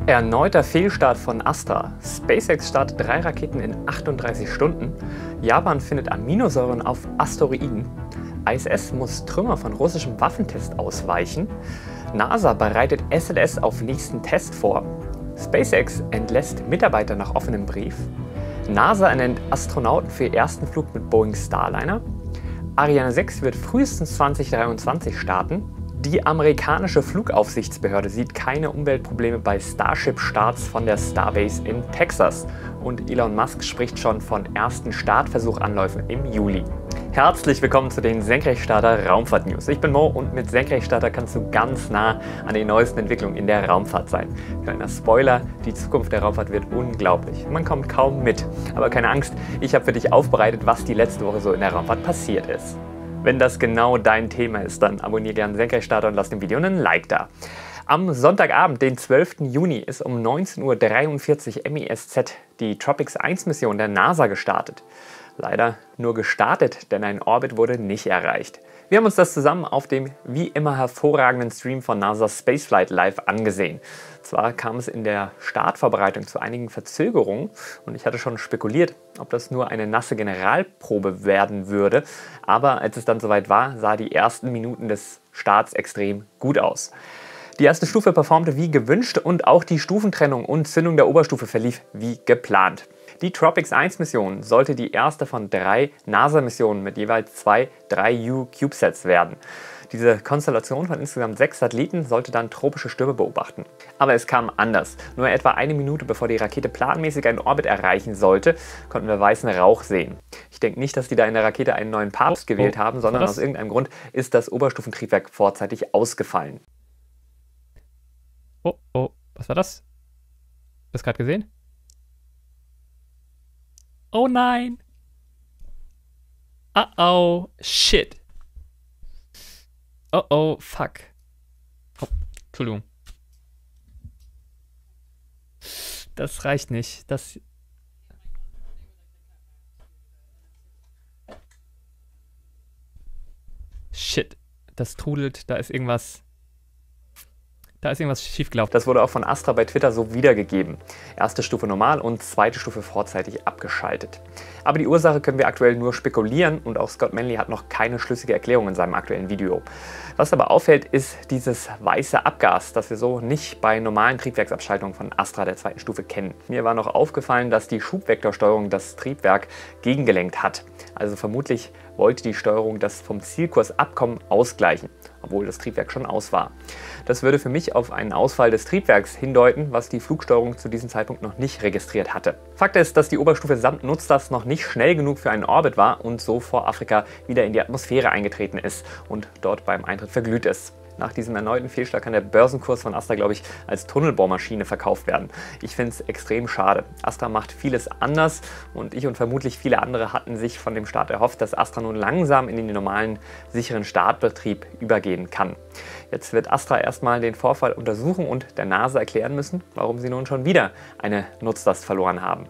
Erneuter Fehlstart von Astra. SpaceX startet 3 Raketen in 38 Stunden. Japan findet Aminosäuren auf Asteroiden. ISS muss Trümmer von russischem Waffentest ausweichen. NASA bereitet SLS auf nächsten Test vor. SpaceX entlässt Mitarbeiter nach offenem Brief. NASA ernennt Astronauten für ersten Flug mit Boeing Starliner. Ariane 6 wird frühestens 2023 starten. Die amerikanische Flugaufsichtsbehörde sieht keine Umweltprobleme bei Starship-Starts von der Starbase in Texas. Und Elon Musk spricht schon von ersten Startversuchanläufen im Juli. Herzlich willkommen zu den Senkrechtstarter Raumfahrt News. Ich bin Mo und mit Senkrechtstarter kannst du ganz nah an den neuesten Entwicklungen in der Raumfahrt sein. Kleiner Spoiler, die Zukunft der Raumfahrt wird unglaublich. Man kommt kaum mit. Aber keine Angst, ich habe für dich aufbereitet, was die letzte Woche so in der Raumfahrt passiert ist. Wenn das genau dein Thema ist, dann abonniere gerne Senkrechtstarter und lass dem Video einen Like da. Am Sonntagabend, den 12. Juni, ist um 19:43 Uhr MESZ die TROPICS-1-Mission der NASA gestartet. Leider nur gestartet, denn ein Orbit wurde nicht erreicht. Wir haben uns das zusammen auf dem wie immer hervorragenden Stream von NASA's Spaceflight Live angesehen. Zwar kam es in der Startvorbereitung zu einigen Verzögerungen und ich hatte schon spekuliert, ob das nur eine nasse Generalprobe werden würde, aber als es dann soweit war, sah die ersten Minuten des Starts extrem gut aus. Die erste Stufe performte wie gewünscht und auch die Stufentrennung und Zündung der Oberstufe verlief wie geplant. Die TROPICS-1-Mission sollte die erste von 3 NASA-Missionen mit jeweils 2 3U-CubeSats werden. Diese Konstellation von insgesamt 6 Satelliten sollte dann tropische Stürme beobachten. Aber es kam anders. Nur etwa eine Minute bevor die Rakete planmäßig einen Orbit erreichen sollte, konnten wir weißen Rauch sehen. Ich denke nicht, dass die da in der Rakete einen neuen Papst gewählt haben, sondern aus irgendeinem Grund ist das Oberstufentriebwerk vorzeitig ausgefallen. Oh, was war das? Hast du das gerade gesehen? Oh nein! Oh, shit. Oh, fuck. Oh, Entschuldigung. Das reicht nicht. Das... Shit. Das trudelt. Da ist irgendwas schiefgelaufen. Das wurde auch von Astra bei Twitter so wiedergegeben. Erste Stufe normal und zweite Stufe vorzeitig abgeschaltet. Aber die Ursache können wir aktuell nur spekulieren und auch Scott Manley hat noch keine schlüssige Erklärung in seinem aktuellen Video. Was aber auffällt, ist dieses weiße Abgas, das wir so nicht bei normalen Triebwerksabschaltungen von Astra der zweiten Stufe kennen. Mir war noch aufgefallen, dass die Schubvektorsteuerung das Triebwerk gegengelenkt hat. Also vermutlich wollte die Steuerung das vom Zielkurs abkommen ausgleichen, obwohl das Triebwerk schon aus war. Das würde für mich auf einen Ausfall des Triebwerks hindeuten, was die Flugsteuerung zu diesem Zeitpunkt noch nicht registriert hatte. Fakt ist, dass die Oberstufe samt Nutzlast noch nicht schnell genug für einen Orbit war und so vor Afrika wieder in die Atmosphäre eingetreten ist und dort beim Eintritt verglüht ist. Nach diesem erneuten Fehlschlag kann der Börsenkurs von Astra, glaube ich, als Tunnelbohrmaschine verkauft werden. Ich finde es extrem schade. Astra macht vieles anders und ich und vermutlich viele andere hatten sich von dem Start erhofft, dass Astra nun langsam in den normalen, sicheren Startbetrieb übergehen kann. Jetzt wird Astra erstmal den Vorfall untersuchen und der NASA erklären müssen, warum sie nun schon wieder eine Nutzlast verloren haben.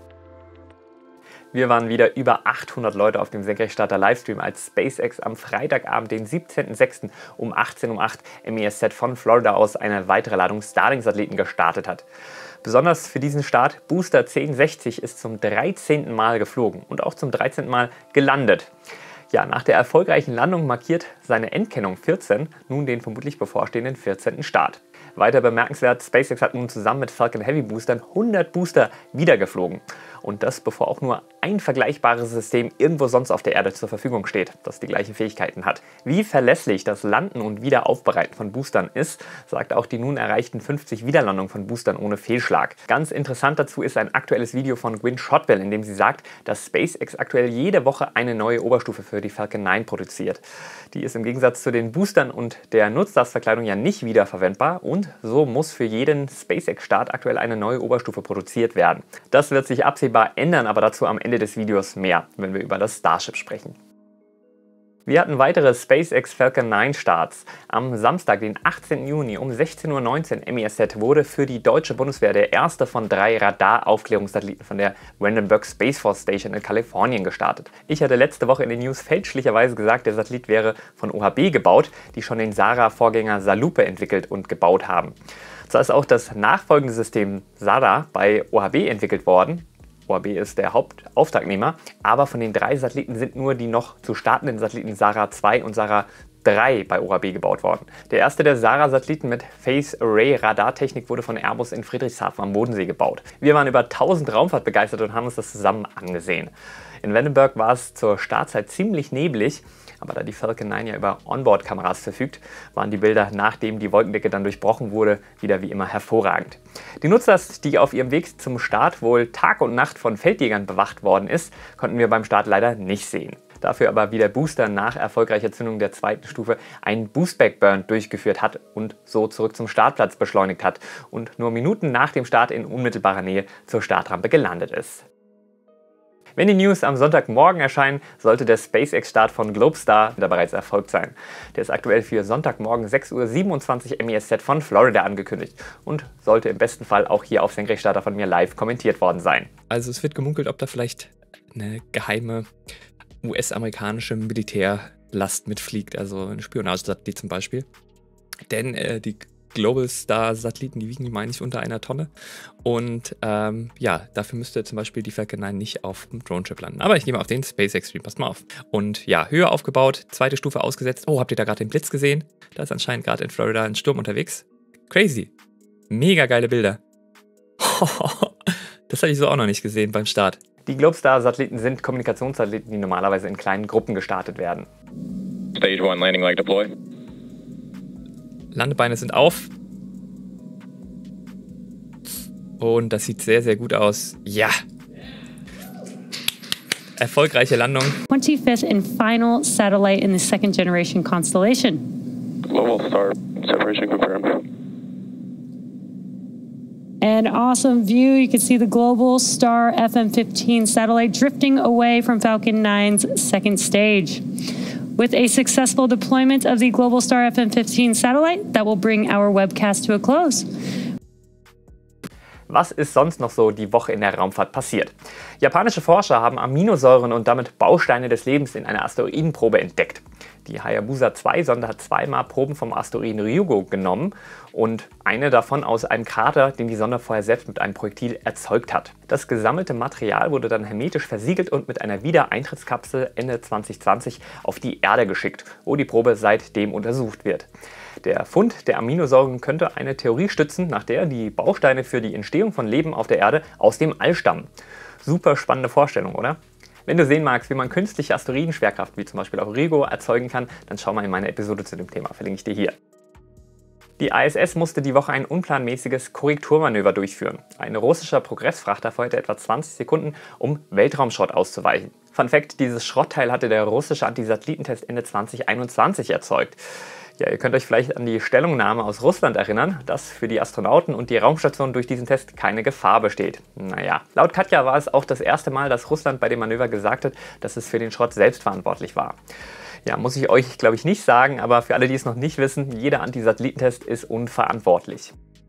Wir waren wieder über 800 Leute auf dem Senkrechtstarter Livestream, als SpaceX am Freitagabend, den 17.06. um 18:08 Uhr MESZ von Florida aus eine weitere Ladung Starlink-Satelliten gestartet hat. Besonders für diesen Start, Booster 1060 ist zum 13. Mal geflogen und auch zum 13. Mal gelandet. Ja, nach der erfolgreichen Landung markiert seine Endkennung 14 nun den vermutlich bevorstehenden 14. Start. Weiter bemerkenswert, SpaceX hat nun zusammen mit Falcon Heavy Boostern 100 Booster wiedergeflogen. Und das, bevor auch nur ein vergleichbares System irgendwo sonst auf der Erde zur Verfügung steht, das die gleichen Fähigkeiten hat. Wie verlässlich das Landen und Wiederaufbereiten von Boostern ist, sagt auch die nun erreichten 50 Wiederlandungen von Boostern ohne Fehlschlag. Ganz interessant dazu ist ein aktuelles Video von Gwynne Shotwell, in dem sie sagt, dass SpaceX aktuell jede Woche eine neue Oberstufe für die Falcon 9 produziert. Die ist im Gegensatz zu den Boostern und der Nutzlastverkleidung ja nicht wiederverwendbar und so muss für jeden SpaceX-Start aktuell eine neue Oberstufe produziert werden. Das wird sich absehbar ändern, aber dazu am Ende des Videos mehr, wenn wir über das Starship sprechen. Wir hatten weitere SpaceX Falcon 9 Starts. Am Samstag, den 18. Juni um 16:19 Uhr MESZ wurde für die deutsche Bundeswehr der erste von 3 Radar-Aufklärungssatelliten von der Vandenberg Space Force Station in Kalifornien gestartet. Ich hatte letzte Woche in den News fälschlicherweise gesagt, der Satellit wäre von OHB gebaut, die schon den SARA-Vorgänger Salupe entwickelt und gebaut haben. Zwar ist auch das nachfolgende System SARA bei OHB entwickelt worden. OHB ist der Hauptauftragnehmer, aber von den 3 Satelliten sind nur die noch zu startenden Satelliten SARA 2 und SARA 3 bei OHB gebaut worden. Der erste der SARA-Satelliten mit Phase Array Radartechnik wurde von Airbus in Friedrichshafen am Bodensee gebaut. Wir waren über 1000 Raumfahrt begeistert und haben uns das zusammen angesehen. In Vandenberg war es zur Startzeit ziemlich neblig, aber da die Falcon 9 ja über Onboard-Kameras verfügt, waren die Bilder, nachdem die Wolkendecke dann durchbrochen wurde, wieder wie immer hervorragend. Die Nutzlast, die auf ihrem Weg zum Start wohl Tag und Nacht von Feldjägern bewacht worden ist, konnten wir beim Start leider nicht sehen. Dafür aber wie der Booster nach erfolgreicher Zündung der 2. Stufe einen Boostback-Burn durchgeführt hat und so zurück zum Startplatz beschleunigt hat und nur Minuten nach dem Start in unmittelbarer Nähe zur Startrampe gelandet ist. Wenn die News am Sonntagmorgen erscheinen, sollte der SpaceX-Start von Globestar da bereits erfolgt sein. Der ist aktuell für Sonntagmorgen 6:27 Uhr MESZ von Florida angekündigt und sollte im besten Fall auch hier auf Senkrechtstarter von mir live kommentiert worden sein. Also es wird gemunkelt, ob da vielleicht eine geheime US-amerikanische Militärlast mitfliegt, also ein Spionagesatellit zum Beispiel. Denn die Globalstar-Satelliten, die wiegen, meine ich, unter 1 Tonne. Und ja, dafür müsste zum Beispiel die Falcon 9 nicht auf dem Drone-Chip landen. Aber ich nehme auf den SpaceX Stream, passt mal auf. Und ja, höher aufgebaut, 2. Stufe ausgesetzt. Oh, habt ihr da gerade den Blitz gesehen? Da ist anscheinend gerade in Florida ein Sturm unterwegs. Crazy. Mega geile Bilder. Das hatte ich so auch noch nicht gesehen beim Start. Die Globestar-Satelliten sind Kommunikationssatelliten, die normalerweise in kleinen Gruppen gestartet werden. Stage 1 landing leg deploy. Landebeine sind auf. Und das sieht sehr, sehr gut aus. Ja. Erfolgreiche Landung. 25th and final satellite in the 2nd generation constellation. Global Star separation confirmed. An awesome view. You can see the Global Star FM-15 satellite drifting away from Falcon 9's 2nd stage. With a successful deployment of the Global Star FM-15 satellite, that will bring our webcast to a close. Was ist sonst noch so die Woche in der Raumfahrt passiert? Japanische Forscher haben Aminosäuren und damit Bausteine des Lebens in einer Asteroidenprobe entdeckt. Die Hayabusa-2-Sonde hat 2-mal Proben vom Asteroiden Ryugu genommen und eine davon aus einem Krater, den die Sonde vorher selbst mit einem Projektil erzeugt hat. Das gesammelte Material wurde dann hermetisch versiegelt und mit einer Wiedereintrittskapsel Ende 2020 auf die Erde geschickt, wo die Probe seitdem untersucht wird. Der Fund der Aminosäuren könnte eine Theorie stützen, nach der die Bausteine für die Entstehung von Leben auf der Erde aus dem All stammen. Super spannende Vorstellung, oder? Wenn du sehen magst, wie man künstliche Asteroidenschwerkraft, wie zum Beispiel auch Ryugu, erzeugen kann, dann schau mal in meine Episode zu dem Thema, verlinke ich dir hier. Die ISS musste die Woche ein unplanmäßiges Korrekturmanöver durchführen. Ein russischer Progress-Frachter feuerte etwa 20 Sekunden, um Weltraumschrott auszuweichen. Fun Fact: Dieses Schrottteil hatte der russische Antisatellitentest Ende 2021 erzeugt. Ja, ihr könnt euch vielleicht an die Stellungnahme aus Russland erinnern, dass für die Astronauten und die Raumstation durch diesen Test keine Gefahr besteht. Naja, laut Katja war es auch das erste Mal, dass Russland bei dem Manöver gesagt hat, dass es für den Schrott selbst verantwortlich war. Ja, muss ich euch, glaube ich, nicht sagen, aber für alle, die es noch nicht wissen, jeder Antisatellitentest ist unverantwortlich.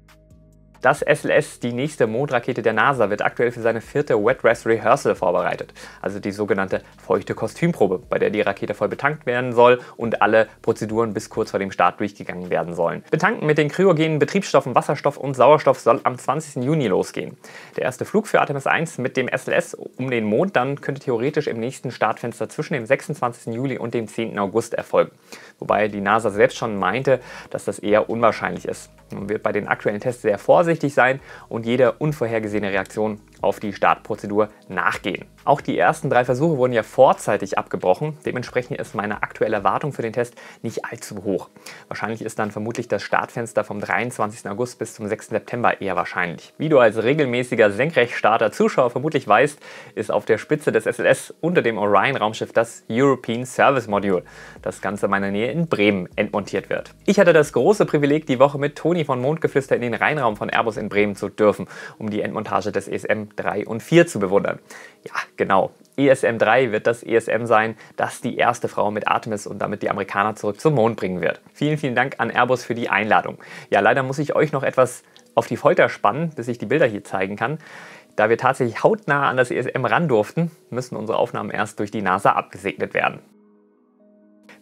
Das SLS, die nächste Mondrakete der NASA, wird aktuell für seine 4. Wet Dress Rehearsal vorbereitet, also die sogenannte feuchte Kostümprobe, bei der die Rakete voll betankt werden soll und alle Prozeduren bis kurz vor dem Start durchgegangen werden sollen. Betanken mit den kryogenen Betriebsstoffen Wasserstoff und Sauerstoff soll am 20. Juni losgehen. Der erste Flug für Artemis 1 mit dem SLS um den Mond dann könnte theoretisch im nächsten Startfenster zwischen dem 26. Juli und dem 10. August erfolgen. Wobei die NASA selbst schon meinte, dass das eher unwahrscheinlich ist. Man wird bei den aktuellen Tests sehr vorsichtig sein und jede unvorhergesehene Reaktion auf die Startprozedur nachgehen. Auch die ersten 3 Versuche wurden ja vorzeitig abgebrochen. Dementsprechend ist meine aktuelle Erwartung für den Test nicht allzu hoch. Wahrscheinlich ist dann vermutlich das Startfenster vom 23. August bis zum 6. September eher wahrscheinlich. Wie du als regelmäßiger Senkrechtstarter-Zuschauer vermutlich weißt, ist auf der Spitze des SLS unter dem Orion-Raumschiff das European Service Module, das Ganze in meiner Nähe in Bremen entmontiert wird. Ich hatte das große Privileg, die Woche mit Toni von Mondgeflüster in den Rheinraum von Airbus in Bremen zu dürfen, um die Endmontage des ESM 3 und 4 zu bewundern. Ja, genau. ESM 3 wird das ESM sein, das die erste Frau mit Artemis und damit die Amerikaner zurück zum Mond bringen wird. Vielen, vielen Dank an Airbus für die Einladung. Ja, leider muss ich euch noch etwas auf die Folter spannen, bis ich die Bilder hier zeigen kann. Da wir tatsächlich hautnah an das ESM ran durften, müssen unsere Aufnahmen erst durch die NASA abgesegnet werden.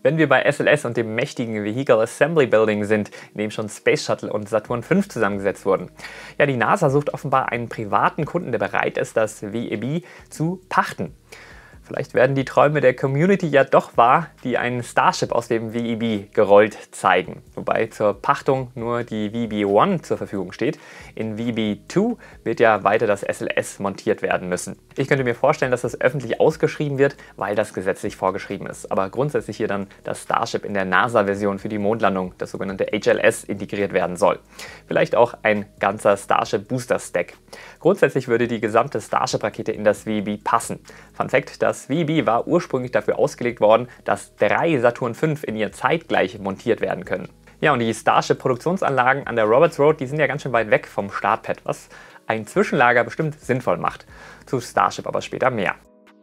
Wenn wir bei SLS und dem mächtigen Vehicle Assembly Building sind, in dem schon Space Shuttle und Saturn V zusammengesetzt wurden. Ja, die NASA sucht offenbar einen privaten Kunden, der bereit ist, das VEB zu pachten. Vielleicht werden die Träume der Community ja doch wahr, die einen Starship aus dem VEB gerollt zeigen. Wobei zur Pachtung nur die VEB-1 zur Verfügung steht. In VEB-2 wird ja weiter das SLS montiert werden müssen. Ich könnte mir vorstellen, dass das öffentlich ausgeschrieben wird, weil das gesetzlich vorgeschrieben ist. Aber grundsätzlich hier dann das Starship in der NASA-Version für die Mondlandung, das sogenannte HLS, integriert werden soll. Vielleicht auch ein ganzer Starship-Booster-Stack. Grundsätzlich würde die gesamte Starship-Rakete in das VEB passen. Fun Fact, das VEB war ursprünglich dafür ausgelegt worden, dass 3 Saturn V in ihr zeitgleich montiert werden können. Ja, und die Starship-Produktionsanlagen an der Roberts Road, die sind ja ganz schön weit weg vom Startpad, was ein Zwischenlager bestimmt sinnvoll macht. Zu Starship aber später mehr.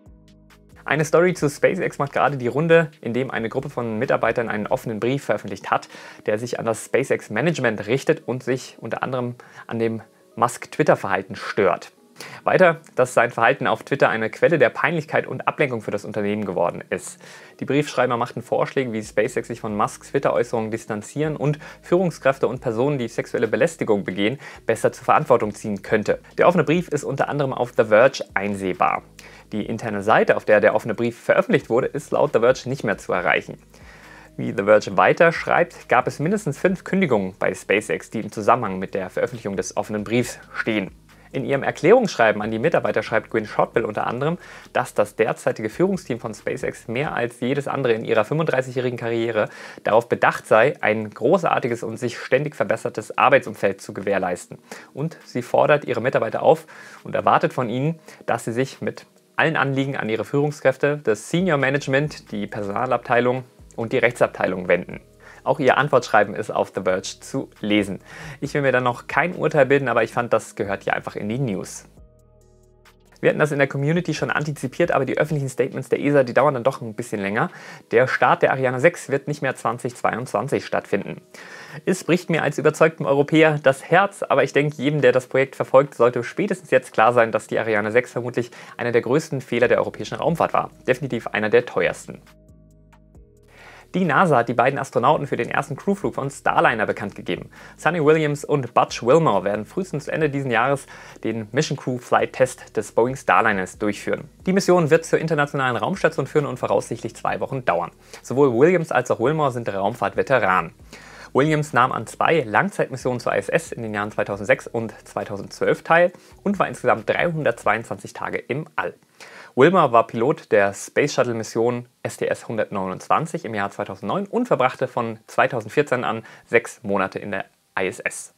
Eine Story zu SpaceX macht gerade die Runde, in dem eine Gruppe von Mitarbeitern einen offenen Brief veröffentlicht hat, der sich an das SpaceX-Management richtet und sich unter anderem an dem Musk-Twitter-Verhalten stört. Weiter, dass sein Verhalten auf Twitter eine Quelle der Peinlichkeit und Ablenkung für das Unternehmen geworden ist. Die Briefschreiber machten Vorschläge, wie SpaceX sich von Musks Twitter-Äußerungen distanzieren und Führungskräfte und Personen, die sexuelle Belästigung begehen, besser zur Verantwortung ziehen könnte. Der offene Brief ist unter anderem auf The Verge einsehbar. Die interne Seite, auf der der offene Brief veröffentlicht wurde, ist laut The Verge nicht mehr zu erreichen. Wie The Verge weiter schreibt, gab es mindestens 5 Kündigungen bei SpaceX, die im Zusammenhang mit der Veröffentlichung des offenen Briefs stehen. In ihrem Erklärungsschreiben an die Mitarbeiter schreibt Gwynne Shotwell unter anderem, dass das derzeitige Führungsteam von SpaceX mehr als jedes andere in ihrer 35-jährigen Karriere darauf bedacht sei, ein großartiges und sich ständig verbessertes Arbeitsumfeld zu gewährleisten. Und sie fordert ihre Mitarbeiter auf und erwartet von ihnen, dass sie sich mit allen Anliegen an ihre Führungskräfte, das Senior Management, die Personalabteilung und die Rechtsabteilung wenden. Auch ihr Antwortschreiben ist auf The Verge zu lesen. Ich will mir da noch kein Urteil bilden, aber ich fand, das gehört hier einfach in die News. Wir hatten das in der Community schon antizipiert, aber die öffentlichen Statements der ESA, die dauern dann doch ein bisschen länger. Der Start der Ariane 6 wird nicht mehr 2022 stattfinden. Es bricht mir als überzeugtem Europäer das Herz, aber ich denke, jedem, der das Projekt verfolgt, sollte spätestens jetzt klar sein, dass die Ariane 6 vermutlich einer der größten Fehler der europäischen Raumfahrt war. Definitiv einer der teuersten. Die NASA hat die beiden Astronauten für den ersten Crewflug von Starliner bekannt gegeben. Sunny Williams und Butch Wilmore werden frühestens Ende dieses Jahres den Mission Crew Flight Test des Boeing Starliners durchführen. Die Mission wird zur internationalen Raumstation führen und voraussichtlich 2 Wochen dauern. Sowohl Williams als auch Wilmore sind Raumfahrtveteranen. Williams nahm an 2 Langzeitmissionen zur ISS in den Jahren 2006 und 2012 teil und war insgesamt 322 Tage im All. Wilmore war Pilot der Space Shuttle Mission STS-129 im Jahr 2009 und verbrachte von 2014 an 6 Monate in der ISS.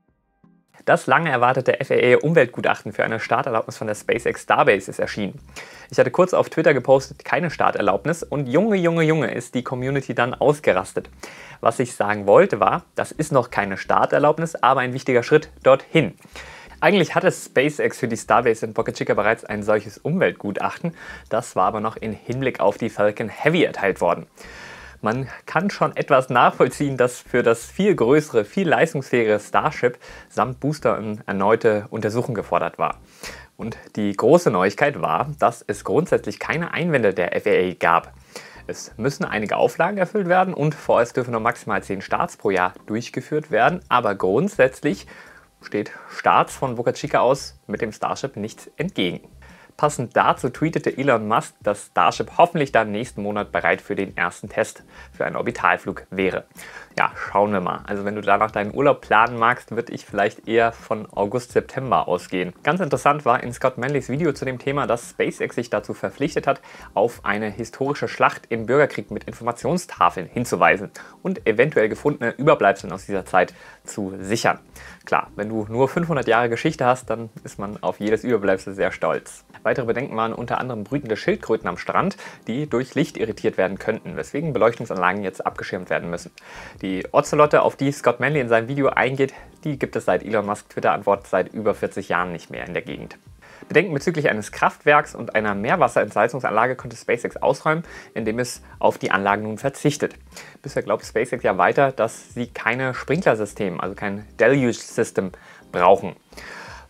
Das lange erwartete FAA-Umweltgutachten für eine Starterlaubnis von der SpaceX Starbase ist erschienen. Ich hatte kurz auf Twitter gepostet, keine Starterlaubnis, und Junge, ist die Community dann ausgerastet. Was ich sagen wollte war, das ist noch keine Starterlaubnis, aber ein wichtiger Schritt dorthin. Eigentlich hatte SpaceX für die Starbase in Boca Chica bereits ein solches Umweltgutachten, das war aber noch in Hinblick auf die Falcon Heavy erteilt worden. Man kann schon etwas nachvollziehen, dass für das viel größere, viel leistungsfähigere Starship samt Booster eine erneute Untersuchung gefordert war. Und die große Neuigkeit war, dass es grundsätzlich keine Einwände der FAA gab. Es müssen einige Auflagen erfüllt werden und vorerst dürfen nur maximal 10 Starts pro Jahr durchgeführt werden, aber grundsätzlich steht Starts von Boca Chica aus mit dem Starship nichts entgegen. Passend dazu tweetete Elon Musk, dass Starship hoffentlich dann nächsten Monat bereit für den ersten Test für einen Orbitalflug wäre. Ja, schauen wir mal. Also wenn du danach deinen Urlaub planen magst, würde ich vielleicht eher von August, September ausgehen. Ganz interessant war in Scott Manleys Video zu dem Thema, dass SpaceX sich dazu verpflichtet hat, auf eine historische Schlacht im Bürgerkrieg mit Informationstafeln hinzuweisen und eventuell gefundene Überbleibsel aus dieser Zeit zu sichern. Klar, wenn du nur 500 Jahre Geschichte hast, dann ist man auf jedes Überbleibsel sehr stolz. Weitere Bedenken waren unter anderem brütende Schildkröten am Strand, die durch Licht irritiert werden könnten, weswegen Beleuchtungsanlagen jetzt abgeschirmt werden müssen. Die Ozelotte, auf die Scott Manley in seinem Video eingeht, die gibt es seit Elon Musk Twitter-Antwort seit über 40 Jahren nicht mehr in der Gegend. Bedenken bezüglich eines Kraftwerks und einer Meerwasserentsalzungsanlage konnte SpaceX ausräumen, indem es auf die Anlagen nun verzichtet. Bisher glaubt SpaceX ja weiter, dass sie keine Sprinklersystem, also kein Deluge System brauchen.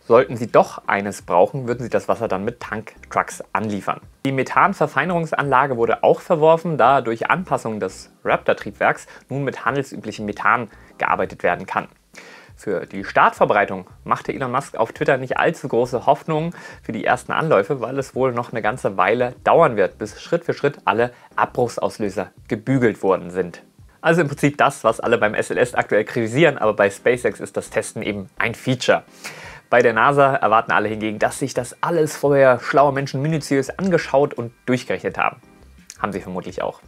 Sollten Sie doch eines brauchen, würden Sie das Wasser dann mit Tanktrucks anliefern. Die Methanverfeinerungsanlage wurde auch verworfen, da durch Anpassung des Raptor-Triebwerks nun mit handelsüblichem Methan gearbeitet werden kann. Für die Startverbreitung machte Elon Musk auf Twitter nicht allzu große Hoffnungen für die ersten Anläufe, weil es wohl noch eine ganze Weile dauern wird, bis Schritt für Schritt alle Abbruchsauslöser gebügelt worden sind. Also im Prinzip das, was alle beim SLS aktuell kritisieren, aber bei SpaceX ist das Testen eben ein Feature. Bei der NASA erwarten alle hingegen, dass sich das alles vorher schlaue Menschen minutiös angeschaut und durchgerechnet haben. Haben sie vermutlich auch.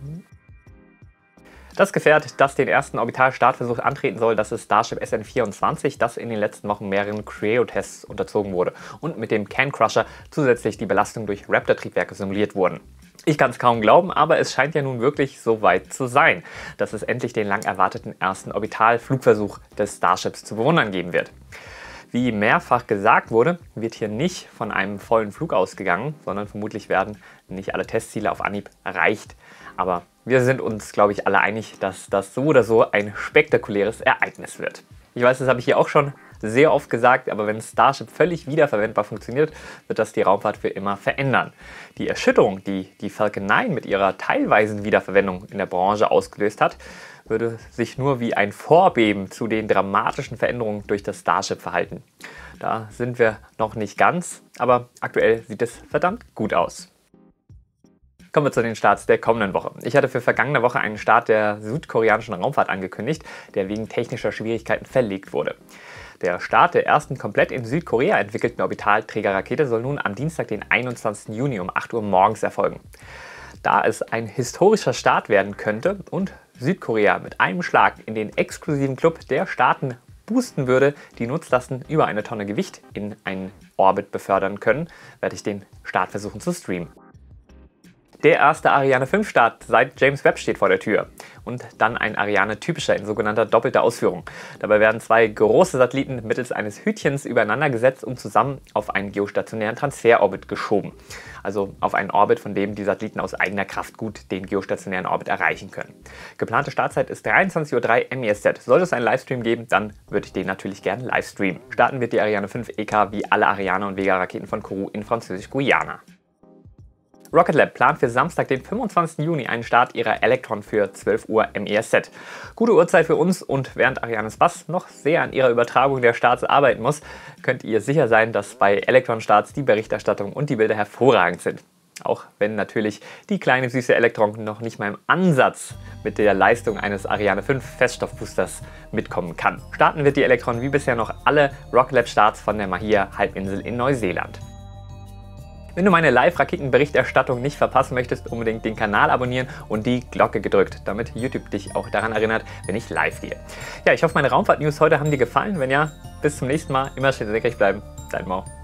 Das Gefährt, das den ersten Orbitalstartversuch antreten soll, das ist Starship SN24, das in den letzten Wochen mehreren Cryo-Tests unterzogen wurde und mit dem Can Crusher zusätzlich die Belastung durch Raptor-Triebwerke simuliert wurden. Ich kann es kaum glauben, aber es scheint ja nun wirklich so weit zu sein, dass es endlich den lang erwarteten ersten Orbitalflugversuch des Starships zu bewundern geben wird. Wie mehrfach gesagt wurde, wird hier nicht von einem vollen Flug ausgegangen, sondern vermutlich werden nicht alle Testziele auf Anhieb erreicht. Aber wir sind uns, glaube ich, alle einig, dass das so oder so ein spektakuläres Ereignis wird. Ich weiß, das habe ich hier auch schon sehr oft gesagt, aber wenn Starship völlig wiederverwendbar funktioniert, wird das die Raumfahrt für immer verändern. Die Erschütterung, die die Falcon 9 mit ihrer teilweisen Wiederverwendung in der Branche ausgelöst hat, würde sich nur wie ein Vorbeben zu den dramatischen Veränderungen durch das Starship verhalten. Da sind wir noch nicht ganz, aber aktuell sieht es verdammt gut aus. Kommen wir zu den Starts der kommenden Woche. Ich hatte für vergangene Woche einen Start der südkoreanischen Raumfahrt angekündigt, der wegen technischer Schwierigkeiten verlegt wurde. Der Start der ersten komplett in Südkorea entwickelten Orbitalträgerrakete soll nun am Dienstag, den 21. Juni um 8 Uhr morgens erfolgen. Da es ein historischer Start werden könnte und Südkorea mit einem Schlag in den exklusiven Club der Staaten boosten würde, die Nutzlasten über eine Tonne Gewicht in einen Orbit befördern können, werde ich den Start versuchen zu streamen. Der erste Ariane 5 Start seit James Webb steht vor der Tür. Und dann ein Ariane-typischer in sogenannter doppelter Ausführung. Dabei werden zwei große Satelliten mittels eines Hütchens übereinander gesetzt und zusammen auf einen geostationären Transferorbit geschoben. Also auf einen Orbit, von dem die Satelliten aus eigener Kraft gut den geostationären Orbit erreichen können. Geplante Startzeit ist 23:03 Uhr MESZ. Sollte es einen Livestream geben, dann würde ich den natürlich gerne live streamen. Starten wird die Ariane 5 EK wie alle Ariane- und Vega-Raketen von Kourou in Französisch-Guyana. Rocket Lab plant für Samstag, den 25. Juni einen Start ihrer Electron für 12 Uhr MESZ. Gute Uhrzeit für uns, und während Ariane Space noch sehr an ihrer Übertragung der Starts arbeiten muss, könnt ihr sicher sein, dass bei Electron-Starts die Berichterstattung und die Bilder hervorragend sind. Auch wenn natürlich die kleine süße Electron noch nicht mal im Ansatz mit der Leistung eines Ariane 5 Feststoffboosters mitkommen kann. Starten wird die Electron wie bisher noch alle Rocket Lab Starts von der Mahia-Halbinsel in Neuseeland. Wenn du meine Live-Raketenberichterstattung nicht verpassen möchtest, unbedingt den Kanal abonnieren und die Glocke gedrückt, damit YouTube dich auch daran erinnert, wenn ich live gehe. Ja, ich hoffe, meine Raumfahrt-News heute haben dir gefallen. Wenn ja, bis zum nächsten Mal. Immer schön senkrecht bleiben. Dein Mo.